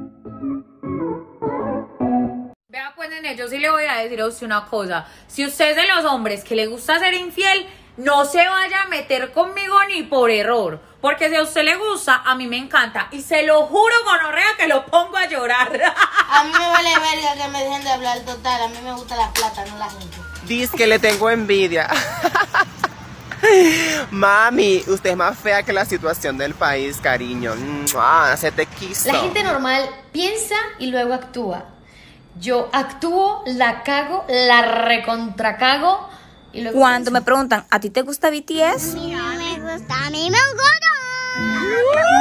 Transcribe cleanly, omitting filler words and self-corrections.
Vea pues, nene, yo sí le voy a decir a usted una cosa. Si usted es de los hombres que le gusta ser infiel, no se vaya a meter conmigo ni por error. Porque si a usted le gusta, a mí me encanta. Y se lo juro, gonorrea, que lo pongo a llorar. A mí me vale verga que me dejen de hablar total. A mí me gusta la plata, no la gente. Dice que le tengo envidia. Mami, usted es más fea que la situación del país, cariño. Se te quiso. La gente normal piensa y luego actúa. Yo actúo, la cago, la recontracago y luego Cuando me preguntan, ¿a ti te gusta BTS? A mí me gusta, a mí me gusta.